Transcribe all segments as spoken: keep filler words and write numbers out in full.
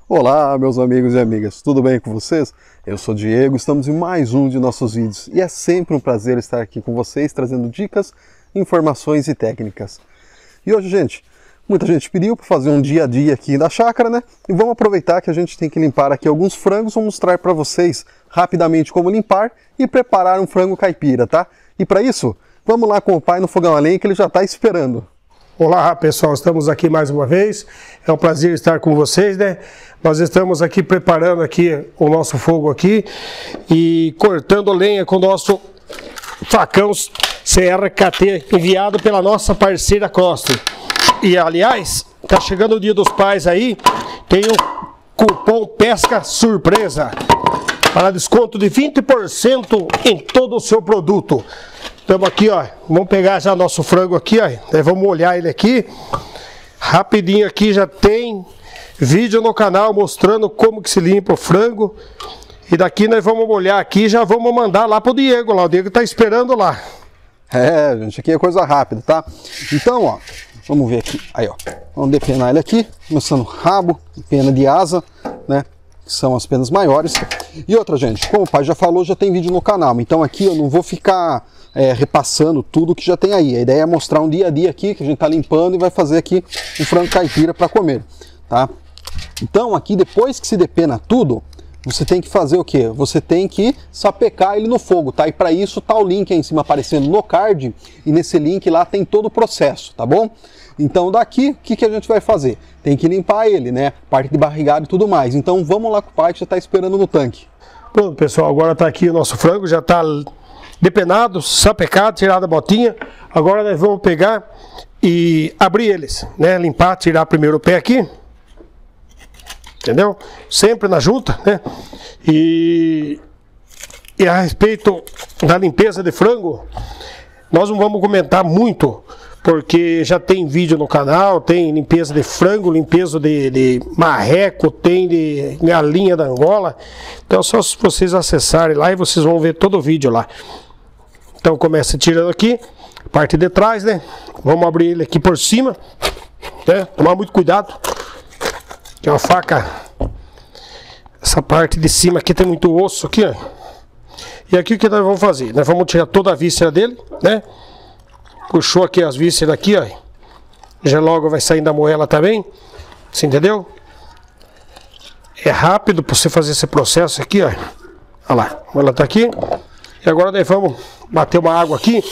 Olá, meus amigos e amigas, tudo bem com vocês? Eu sou o Diego, estamos em mais um de nossos vídeos e é sempre um prazer estar aqui com vocês trazendo dicas, informações e técnicas. E hoje, gente, muita gente pediu para fazer um dia a dia aqui da chácara, né? E vamos aproveitar que a gente tem que limpar aqui alguns frangos, vou mostrar para vocês rapidamente como limpar e preparar um frango caipira, tá? E para isso, vamos lá com o pai no fogão a lenha que ele já está esperando. Olá pessoal, estamos aqui mais uma vez, é um prazer estar com vocês, né? Nós estamos aqui preparando aqui o nosso fogo aqui e cortando lenha com o nosso facão C R K T enviado pela nossa parceira Costa. E aliás, tá chegando o Dia dos Pais aí, tem o cupom Pesca Surpresa para desconto de vinte por cento em todo o seu produto. Estamos aqui, ó, vamos pegar já nosso frango aqui, ó, nós vamos molhar ele aqui, rapidinho aqui já tem vídeo no canal mostrando como que se limpa o frango, e daqui nós vamos molhar aqui e já vamos mandar lá pro Diego, lá, o Diego tá esperando lá. É, gente, aqui é coisa rápida, tá? Então, ó, vamos ver aqui, aí, ó, vamos depenar ele aqui, começando rabo, pena de asa, né? Que são as penas maiores. E outra, gente, como o pai já falou, já tem vídeo no canal, então aqui eu não vou ficar é, repassando tudo que já tem aí. A ideia é mostrar um dia a dia aqui, que a gente tá limpando e vai fazer aqui um frango caipira para comer, tá? Então aqui, depois que se depena tudo, você tem que fazer o que? Você tem que sapecar ele no fogo, tá? E para isso tá o link aí em cima aparecendo no card, e nesse link lá tem todo o processo, tá bom? Então daqui, o que, que a gente vai fazer? Tem que limpar ele, né? Parte de barrigado e tudo mais. Então vamos lá com o pai que já tá esperando no tanque. Pronto, pessoal, agora tá aqui o nosso frango, já tá depenado, sapecado, tirado a botinha. Agora nós vamos pegar e abrir eles, né? Limpar, tirar primeiro o pé aqui. Entendeu? Sempre na junta, né? E, e a respeito da limpeza de frango, nós não vamos comentar muito, porque já tem vídeo no canal, tem limpeza de frango, limpeza de, de marreco, tem de galinha da Angola. Então só se vocês acessarem lá e vocês vão ver todo o vídeo lá. Então começa tirando aqui, parte de trás, né? Vamos abrir ele aqui por cima, né? Tomar muito cuidado. Que é uma faca, essa parte de cima aqui tem muito osso aqui, ó. E aqui o que nós vamos fazer? Nós vamos tirar toda a víscera dele, né? Puxou aqui as vísceras aqui, ó. Já logo vai sair da moela também. Você entendeu? É rápido para você fazer esse processo aqui, ó. Olha lá, ela tá aqui. E agora nós vamos bater uma água aqui.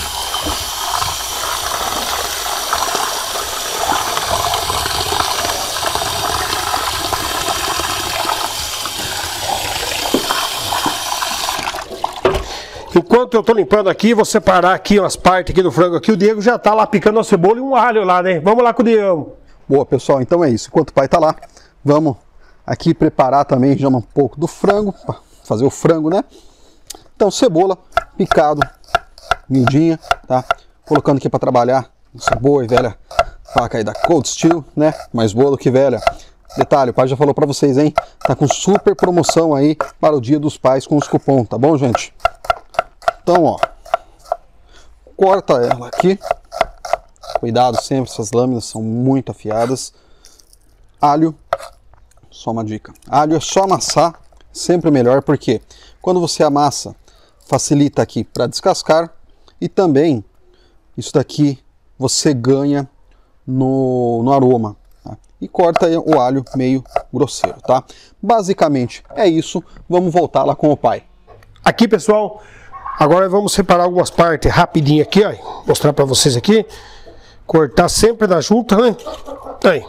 Enquanto eu tô limpando aqui, vou separar aqui umas partes aqui do frango aqui. O Diego já tá lá picando a cebola e um alho lá, né? Vamos lá com o Diego. Boa, pessoal, então é isso. Enquanto o pai tá lá, vamos aqui preparar também já um pouco do frango, para fazer o frango, né? Então, cebola, picado, miudinha, tá? Colocando aqui para trabalhar essa boa e velha faca aí da Cold Steel, né? Mais boa do que velha. Detalhe, o pai já falou para vocês, hein? Tá com super promoção aí para o Dia dos Pais com os cupons, tá bom, gente? Então, ó, corta ela aqui, cuidado sempre, essas lâminas são muito afiadas. Alho, só uma dica, alho é só amassar, sempre melhor, porque quando você amassa, facilita aqui para descascar, e também, isso daqui você ganha no, no aroma, tá? E corta o alho meio grosseiro, tá? Basicamente é isso, vamos voltar lá com o pai. Aqui, pessoal, agora vamos separar algumas partes rapidinho aqui, ó, mostrar para vocês aqui. Cortar sempre na junta, né? Aí.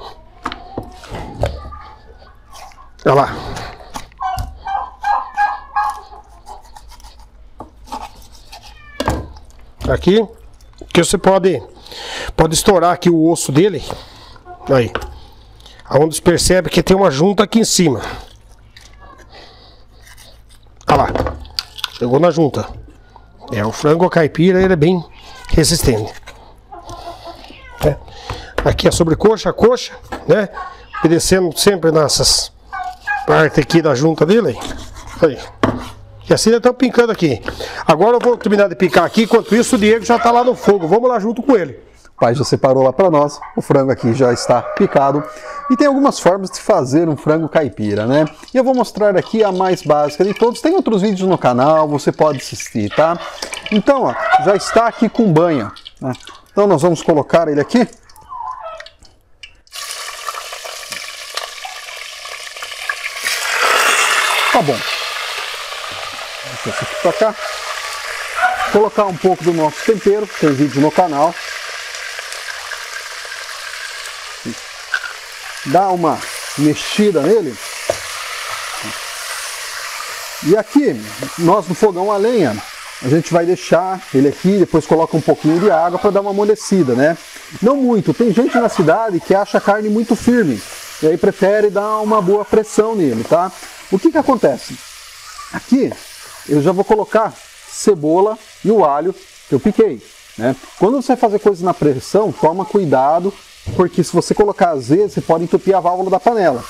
Olha lá. Aqui, que você pode pode estourar aqui o osso dele. Aí. Aonde você percebe que tem uma junta aqui em cima. Olha lá. Chegou na junta. É, o frango caipira, ele é bem resistente. É. Aqui a sobrecoxa, a coxa, né? Obedecendo sempre nessas partes aqui da junta dele. Aí. E assim já estamos pincando aqui. Agora eu vou terminar de picar aqui, enquanto isso o Diego já está lá no fogo. Vamos lá junto com ele. O pai já separou lá para nós, o frango aqui já está picado. E tem algumas formas de fazer um frango caipira, né? E eu vou mostrar aqui a mais básica de todos. Tem outros vídeos no canal, você pode assistir, tá? Então, ó, já está aqui com banha, né? Então nós vamos colocar ele aqui. Tá bom. Deixa esse aqui pra cá. Colocar um pouco do nosso tempero, tem vídeo no canal. Dá uma mexida nele. E aqui, nós no fogão a lenha, a gente vai deixar ele aqui, depois coloca um pouquinho de água para dar uma amolecida, né? Não muito, tem gente na cidade que acha a carne muito firme, e aí prefere dar uma boa pressão nele, tá? O que que acontece? Aqui, eu já vou colocar cebola e o alho que eu piquei, né? Quando você fazer coisas na pressão, toma cuidado, porque se você colocar azeite, você pode entupir a válvula da panela.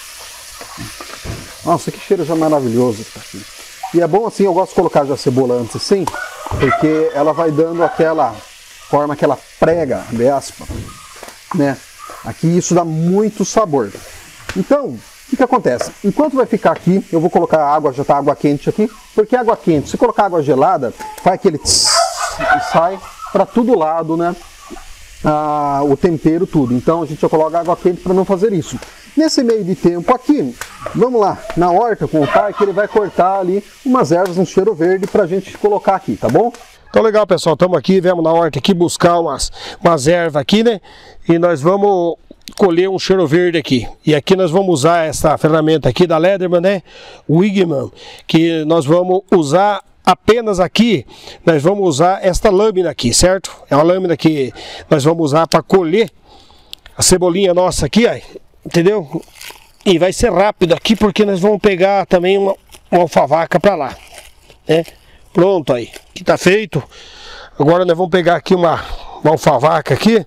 Nossa, que cheiro já maravilhoso que tá aqui. E é bom assim, eu gosto de colocar já a cebola antes assim, porque ela vai dando aquela forma, aquela prega de aspa, né? Aqui isso dá muito sabor. Então, o que que acontece? Enquanto vai ficar aqui, eu vou colocar a água, já tá água quente aqui, porque água quente, se colocar água gelada, faz aquele tss, e sai para todo lado, né? Ah, o tempero, tudo. Então a gente já coloca água quente para não fazer isso. Nesse meio de tempo aqui, vamos lá, na horta com o pai, que ele vai cortar ali umas ervas, um cheiro verde pra gente colocar aqui, tá bom? Então legal, pessoal, estamos aqui, viemos na horta aqui buscar umas, umas ervas aqui, né? E nós vamos colher um cheiro verde aqui. E aqui nós vamos usar essa ferramenta aqui da Lederman, né? Wigman, que nós vamos usar apenas aqui, nós vamos usar esta lâmina aqui, certo? É uma lâmina que nós vamos usar para colher a cebolinha nossa aqui, ó, entendeu? E vai ser rápido aqui porque nós vamos pegar também uma, uma alfavaca para lá, né? Pronto aí, que tá feito. Agora nós vamos pegar aqui uma, uma alfavaca aqui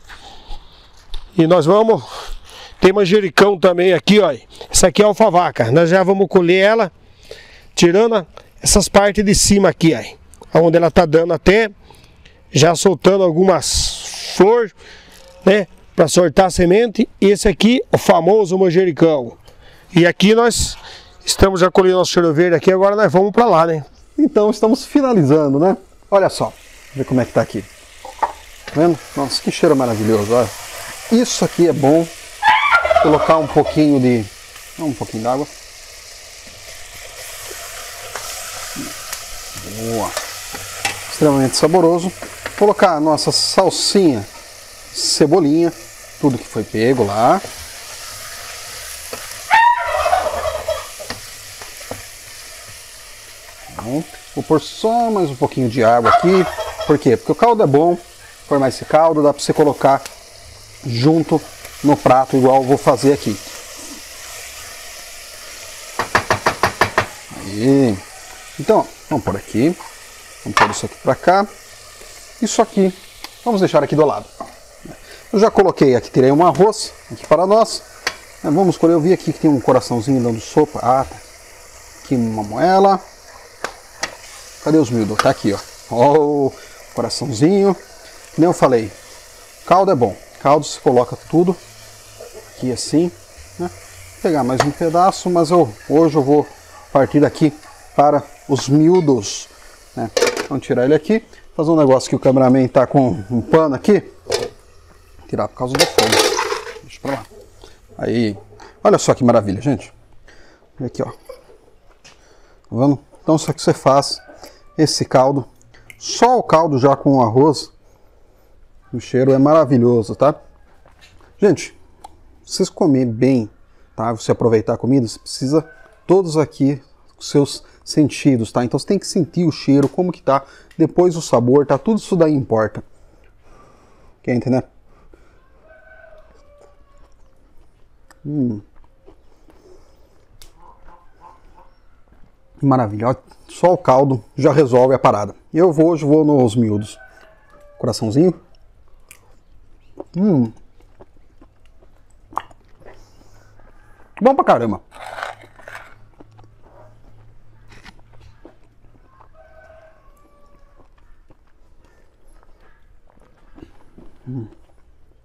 e nós vamos, tem manjericão também aqui, ó. Essa aqui é a alfavaca, nós já vamos colher ela, tirando a essas partes de cima aqui, aí, onde ela tá dando até, já soltando algumas flores, né, para soltar a semente. E esse aqui, o famoso manjericão. E aqui nós estamos já colhendo nosso cheiro verde aqui, agora nós vamos para lá, né? Então estamos finalizando, né? Olha só, ver como é que tá aqui. Tá vendo? Nossa, que cheiro maravilhoso, olha. Isso aqui é bom. Colocar um pouquinho de, um pouquinho d'água. Boa. Extremamente saboroso. Colocar a nossa salsinha, cebolinha, tudo que foi pego lá. Bom, vou pôr só mais um pouquinho de água aqui. Por quê? Porque o caldo é bom. Formar esse caldo dá para você colocar junto no prato, igual eu vou fazer aqui. Aí. Então, vamos por aqui, vamos pôr isso aqui para cá, isso aqui, vamos deixar aqui do lado. Eu já coloquei aqui, tirei um arroz aqui para nós, vamos escolher, eu vi aqui que tem um coraçãozinho dando sopa, ah, tá. Aqui uma moela, cadê os miúdos? Tá aqui, ó, ó o coraçãozinho, como eu falei, caldo é bom, caldo se coloca tudo aqui assim, né? Vou pegar mais um pedaço, mas eu, hoje eu vou partir daqui para os miúdos, né? Vamos tirar ele aqui, fazer um negócio que o cameraman tá com um pano aqui, tirar por causa do fogo, deixa pra lá. Aí, olha só que maravilha, gente. Olha aqui, ó. Tá vendo? Então isso aqui você faz esse caldo, só o caldo já com o arroz, o cheiro é maravilhoso, tá? Gente, vocês comer bem, tá? Você aproveitar a comida, você precisa todos aqui os seus sentidos, tá? Então você tem que sentir o cheiro, como que tá, depois o sabor, tá? Tudo isso daí importa. Quer entender? Hum. Maravilha, só o caldo já resolve a parada. Eu vou, hoje vou nos miúdos. Coraçãozinho. Hum. Bom pra caramba. Hum.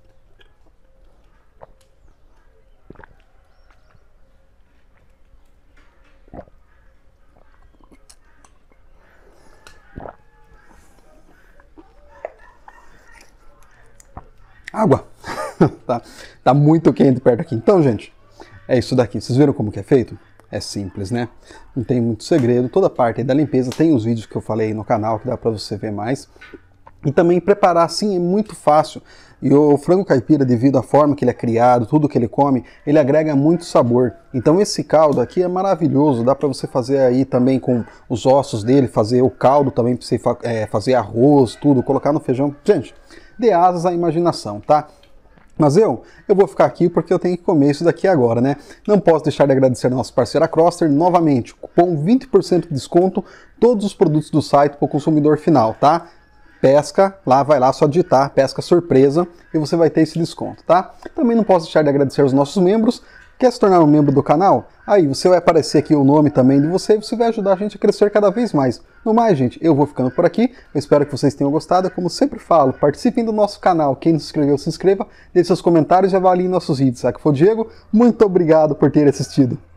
Água. tá, tá muito quente perto aqui. Então, gente, é isso daqui. Vocês viram como que é feito? É simples, né? Não tem muito segredo. Toda parte aí da limpeza tem os vídeos que eu falei aí no canal, que dá pra você ver mais. E também preparar assim é muito fácil. E o frango caipira, devido à forma que ele é criado, tudo que ele come, ele agrega muito sabor. Então esse caldo aqui é maravilhoso, dá para você fazer aí também com os ossos dele, fazer o caldo também para você é, fazer arroz, tudo, colocar no feijão. Gente, dê asas à imaginação, tá? Mas eu, eu vou ficar aqui porque eu tenho que comer isso daqui agora, né? Não posso deixar de agradecer a nossa parceira Croster, novamente, cupom vinte por cento de desconto, todos os produtos do site para o consumidor final, tá? Pesca, lá vai lá, só digitar, pesca surpresa, e você vai ter esse desconto, tá? Também não posso deixar de agradecer aos nossos membros. Quer se tornar um membro do canal? Aí você vai aparecer aqui o nome também de você e você vai ajudar a gente a crescer cada vez mais. No mais, gente, eu vou ficando por aqui, eu espero que vocês tenham gostado. Como sempre falo, participem do nosso canal, quem não se inscreveu, se inscreva, deixe seus comentários e avaliem nossos vídeos. Aqui foi o Diego, muito obrigado por ter assistido.